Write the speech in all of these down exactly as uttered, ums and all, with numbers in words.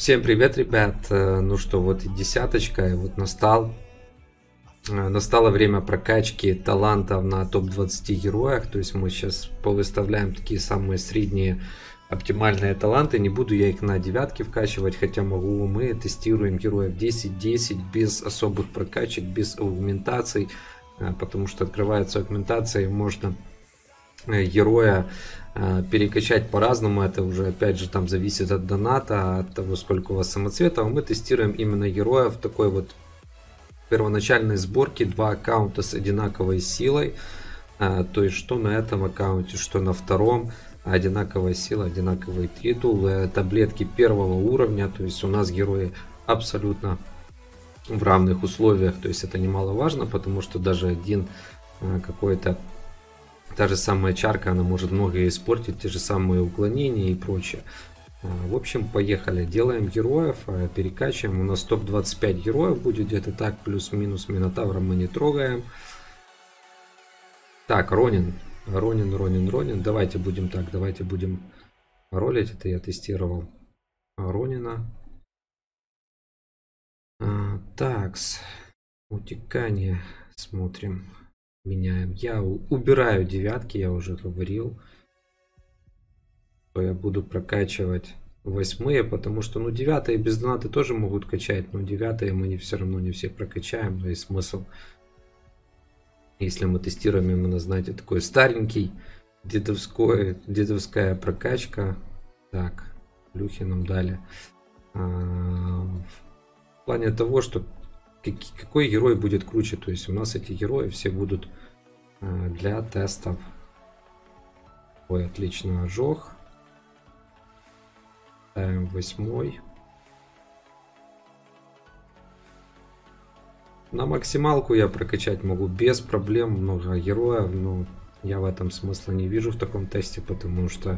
Всем привет, ребят! Ну что, вот и десяточка, и вот настал. Настало время прокачки талантов на топ двадцати героях. То есть мы сейчас повыставляем такие самые средние оптимальные таланты. Не буду я их на девятки вкачивать, хотя могу. Мы тестируем героев десять десять без особых прокачек, без аугментаций. Потому что открывается аугментация, и можно героя перекачать по-разному. Это уже опять же там зависит от доната, от того, сколько у вас самоцветов. Мы тестируем именно героев такой вот первоначальной сборки. Два аккаунта с одинаковой силой. То есть что на этом аккаунте, что на втором. Одинаковая сила, одинаковый титул. Таблетки первого уровня. То есть у нас герои абсолютно в равных условиях. То есть это немаловажно, потому что даже один какой-то Та же самая чарка, она может многое испортить, те же самые уклонения и прочее. В общем, поехали. Делаем героев, перекачиваем. У нас топ двадцать пять героев будет где-то так, плюс-минус. Минотавра мы не трогаем. Так, Ронин. Ронин, Ронин, Ронин. Давайте будем так, давайте будем ролить. Это я тестировал Ронина. А, такс. Утекание. Смотрим. Меняем. Я убираю девятки, я уже говорил, что я буду прокачивать восьмые, потому что, ну, девятые без доната тоже могут качать, но девятые мы не все равно не все прокачаем, но и смысл. Если мы тестируем именно, знаете, такой старенький дедовской, дедовская прокачка. Так, плюхи нам дали. А, в плане того, что какой герой будет круче. То есть у нас эти герои все будут для тестов. Ой, отлично, ожог. Ставим восьмой. На максималку я прокачать могу без проблем. Много героев, но я в этом смысла не вижу в таком тесте, потому что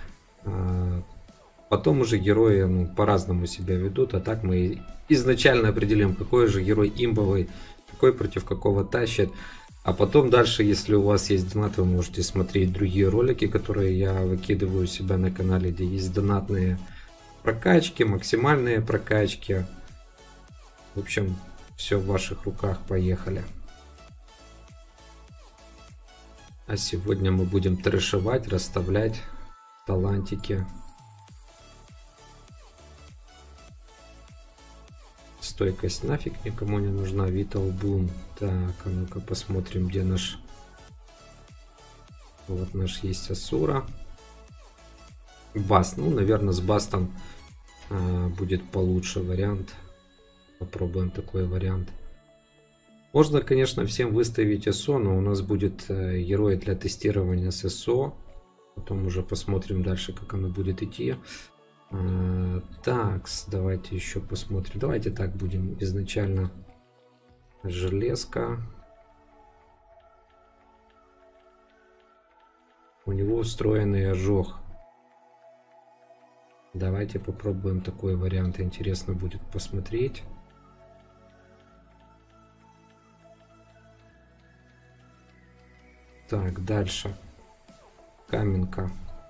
потом уже герои, ну, по-разному себя ведут, а так мы изначально определим, какой же герой имбовый, какой против какого тащит. А потом дальше, если у вас есть донат, вы можете смотреть другие ролики, которые я выкидываю у себя на канале, где есть донатные прокачки, максимальные прокачки. В общем, все в ваших руках, поехали. А сегодня мы будем трэшевать, расставлять талантики. Стойкость нафиг никому не нужна. Vital Boom. Так, а ну-ка посмотрим, где наш... Вот наш есть Асура. Баст. Ну, наверное, с Бастом а, будет получше вариант. Попробуем такой вариант. Можно, конечно, всем выставить СО, но у нас будет а, герой для тестирования с СО. Потом уже посмотрим дальше, как оно будет идти. Так, давайте еще посмотрим. Давайте так будем изначально. Железка. У него встроенный ожог. Давайте попробуем такой вариант. Интересно будет посмотреть. Так, дальше. Каменка.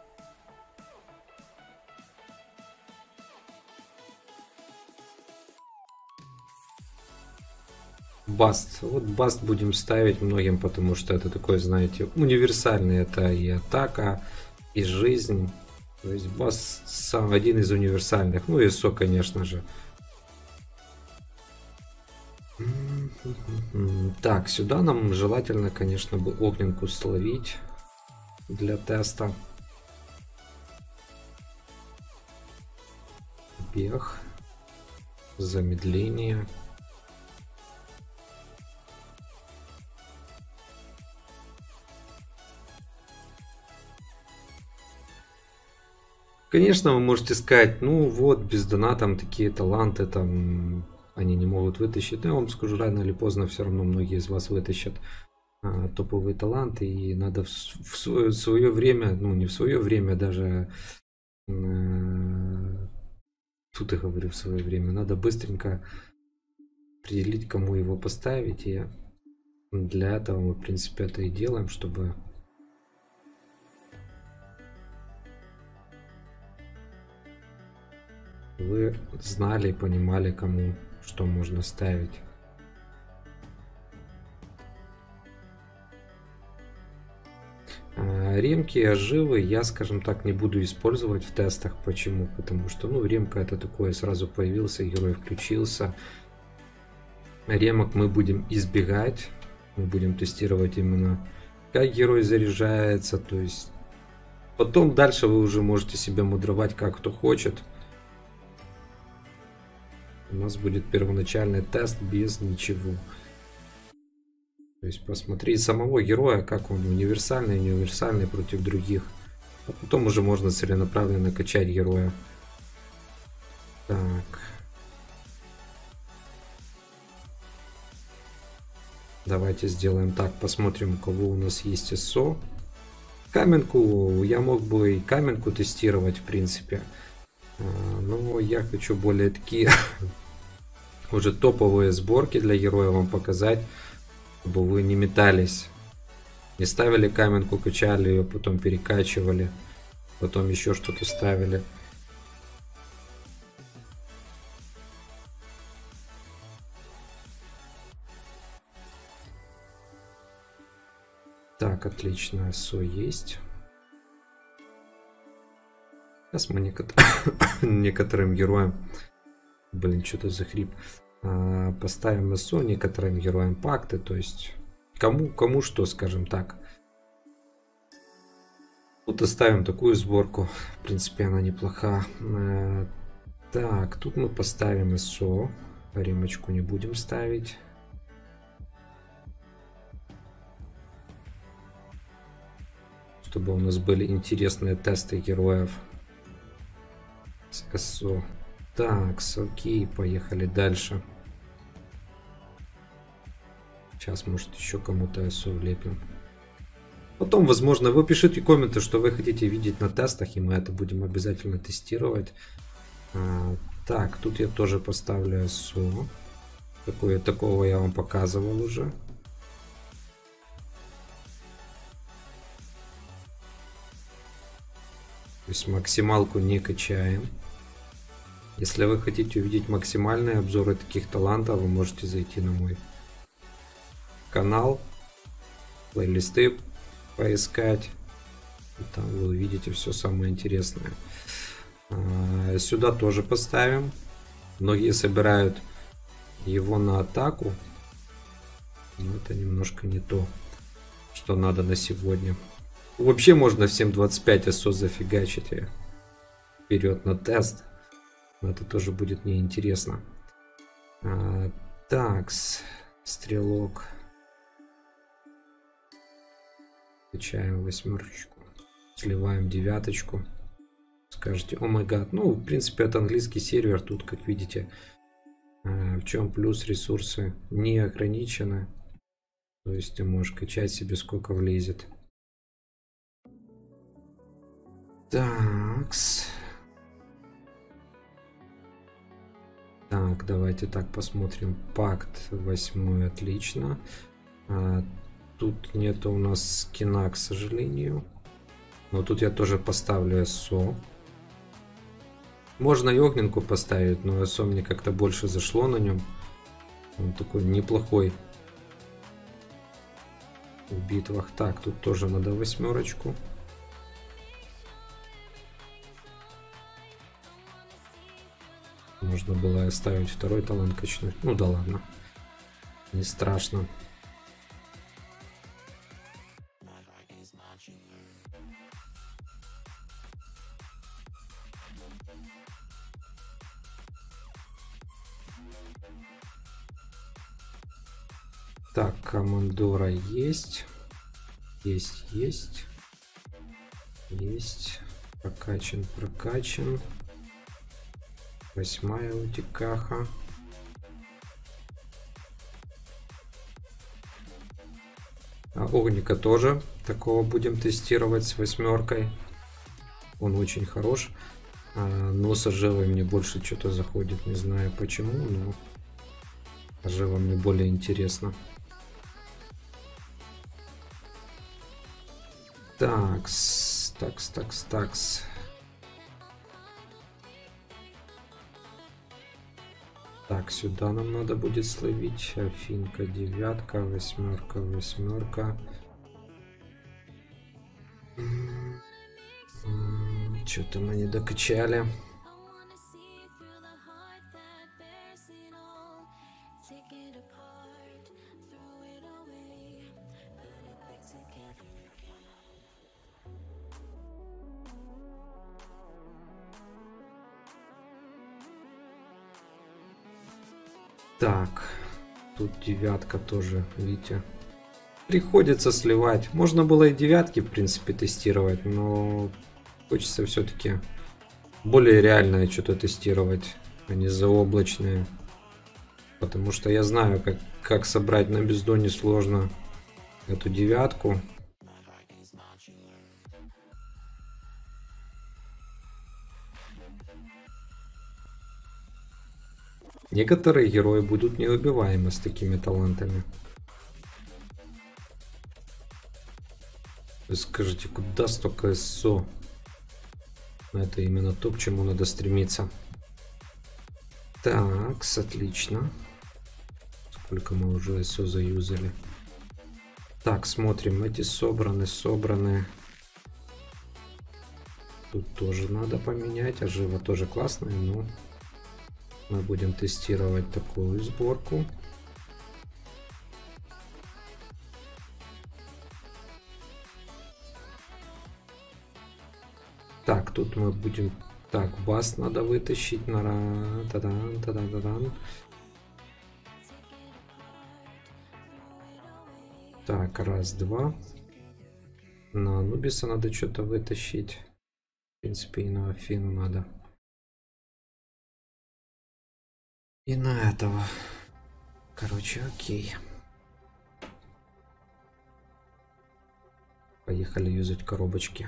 Баст. Вот баст будем ставить многим, потому что это такой, знаете, универсальный. Это и атака, и жизнь. То есть баст сам один из универсальных. Ну и СО, конечно же. Так, сюда нам желательно, конечно, бы огненку словить для теста. Бег. Замедление. Конечно, вы можете сказать, ну вот, без донатом такие таланты, там, они не могут вытащить. Но я вам скажу, рано или поздно все равно многие из вас вытащат а, топовые таланты. И надо в, в, свое, в свое время, ну не в свое время, даже э, тут я говорю в свое время, надо быстренько определить, кому его поставить. И для этого мы, в принципе, это и делаем, чтобы... вы знали и понимали, кому что можно ставить. Ремки и оживы я, скажем так, не буду использовать в тестах. Почему? Потому что, ну, ремка это такое, сразу появился, герой включился. Ремок мы будем избегать. Мы будем тестировать именно, как герой заряжается. То есть, потом дальше вы уже можете себя мудровать, как кто хочет. У нас будет первоначальный тест без ничего. То есть посмотри самого героя, как он универсальный, универсальный против других. А потом уже можно целенаправленно качать героя. Так. Давайте сделаем так. Посмотрим, у кого у нас есть СО. Каменку. Я мог бы и каменку тестировать, в принципе. Но я хочу более такие уже топовые сборки для героя вам показать. Чтобы вы не метались, не ставили каменку, качали ее, потом перекачивали, потом еще что-то ставили. Так, отлично, СО есть. Сейчас мы некотор... некоторым героям, блин, что-то за хрип. Поставим СО некоторым героям пакты, то есть кому, кому что, скажем так. Тут оставим такую сборку, в принципе она неплоха. Так, тут мы поставим СО, ремочку не будем ставить. Чтобы у нас были интересные тесты героев с СО. Так, окей, поехали дальше. Сейчас, может, еще кому-то СО влепим. Потом, возможно, вы пишите комменты, что вы хотите видеть на тестах, и мы это будем обязательно тестировать. А, так, тут я тоже поставлю СО. Такое, такого я вам показывал уже. То есть максималку не качаем. Если вы хотите увидеть максимальные обзоры таких талантов, вы можете зайти на мой канал, плейлисты поискать. И там вы увидите все самое интересное. Сюда тоже поставим. Многие собирают его на атаку. Но это немножко не то, что надо на сегодня. Вообще можно всем двадцать пять СО зафигачить вперед на тест. Но это тоже будет неинтересно. А, такс, стрелок. Качаем восьмерочку. Сливаем девяточку. Скажете, о май гад. Ну, в принципе, это английский сервер. Тут, как видите, а, в чем плюс, ресурсы не ограничены. То есть ты можешь качать себе сколько влезет. Такс. Так, давайте так посмотрим. Пакт восьмой, отлично. А, тут нет у нас скина, к сожалению. Но тут я тоже поставлю СО. Можно и огненку поставить, но СО мне как-то больше зашло на нем. Он такой неплохой в битвах. Так, тут тоже надо восьмерочку. Можно было оставить второй талант качнуть. Ну да ладно. Не страшно. Так, командора есть. Есть, есть. Есть. Прокачан, прокачан. Восьмая утикаха. А огника тоже. Такого будем тестировать с восьмеркой. Он очень хорош. А, но с оживой мне больше что-то заходит. Не знаю почему, но ожива мне более интересно. Такс, такс, такс, такс. Так, сюда нам надо будет словить. Афинка, девятка, восьмерка, восьмерка. Что-то мы не докачали. Так, тут девятка тоже, видите. Приходится сливать. Можно было и девятки, в принципе, тестировать, но хочется все-таки более реальное что-то тестировать, а не заоблачные. Потому что я знаю, как, как собрать на бездоне сложно эту девятку. Некоторые герои будут неубиваемы с такими талантами. Вы скажите, куда столько СО? Это именно то, к чему надо стремиться. Так, отлично. Сколько мы уже СО заюзали. Так, смотрим, эти собраны, собраны. Тут тоже надо поменять, а живо тоже классная, но мы будем тестировать такую сборку. Так, тут мы будем... Так, бас надо вытащить на... Та-дан, та-дан, та-дан. Так, раз, два. На Анубиса надо что-то вытащить. В принципе, и на Афину надо. И на этого. Короче, окей. Поехали юзать коробочки.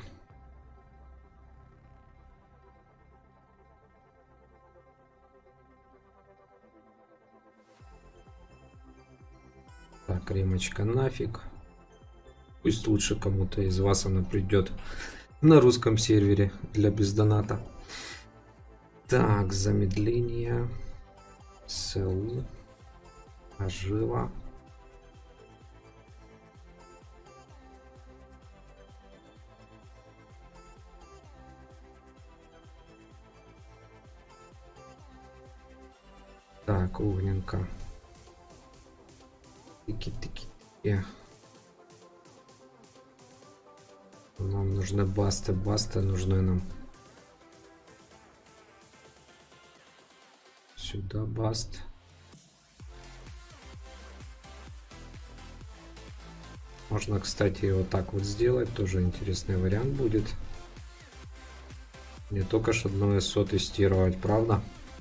Так, ремочка нафиг. Пусть лучше кому-то из вас она придет на русском сервере для бездоната. Так, замедление. СУ. Ожива. Так, огненка. Тики-тики-тики. Нам нужны басты, басты нужны нам. Сюда баст. Можно, кстати, вот так вот сделать. Тоже интересный вариант будет. Не только ж одно СО тестировать, правда?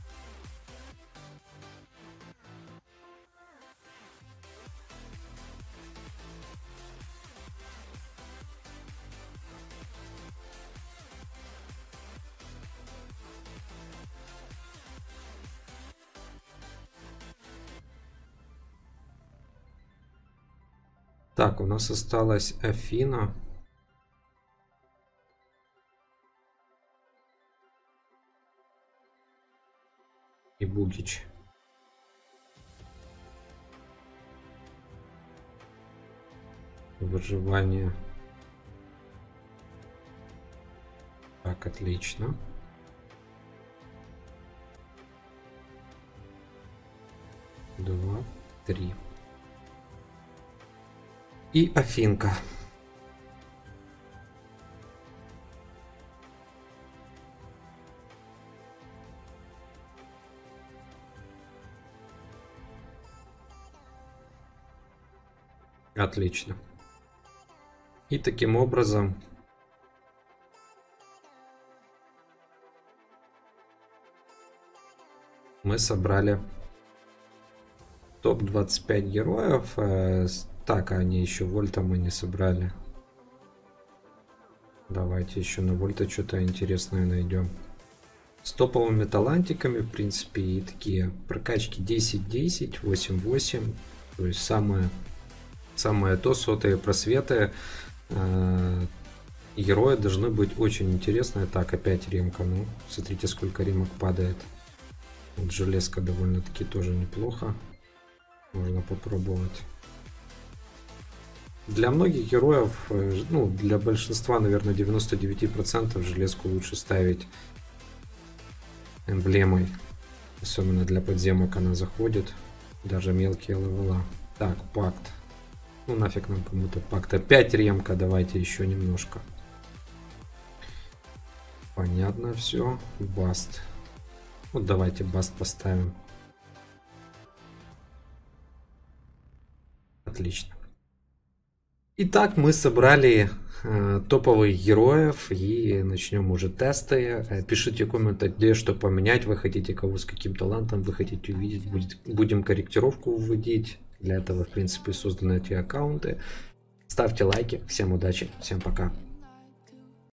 Так, у нас осталась Афина. И Бугич. Выживание. Так, отлично. Два, три. И Афинка. Отлично. И таким образом мы собрали топ двадцать пять героев. Так, они еще Вольта мы не собрали. Давайте еще на Вольта что-то интересное найдем. С топовыми талантиками, в принципе, и такие прокачки десять десять, восемь восемь. То есть самое, самое то, сотые просветы. Э, герои должны быть очень интересные. Так, опять ремка. Ну, смотрите, сколько ремок падает. Вот железка довольно-таки тоже неплохо. Можно попробовать. Для многих героев, ну, для большинства, наверное, девяносто девять процентов железку лучше ставить эмблемой. Особенно для подземок она заходит. Даже мелкие левела. Так, пакт. Ну нафиг нам кому-то пакт. Опять ремка, давайте еще немножко. Понятно все. Баст. Вот давайте баст поставим. Отлично. Итак, мы собрали э, топовых героев и начнем уже тесты. Э, пишите комменты, где что поменять. Вы хотите кого с каким талантом, вы хотите увидеть. Будет, будем корректировку вводить. Для этого, в принципе, созданы эти аккаунты. Ставьте лайки. Всем удачи. Всем пока.